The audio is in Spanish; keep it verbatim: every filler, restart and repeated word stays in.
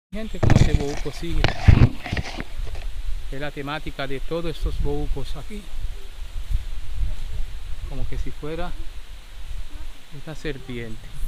Gente, como este bohuco sigue, es la temática de todos estos bohucos aquí, como que si fuera esta serpiente.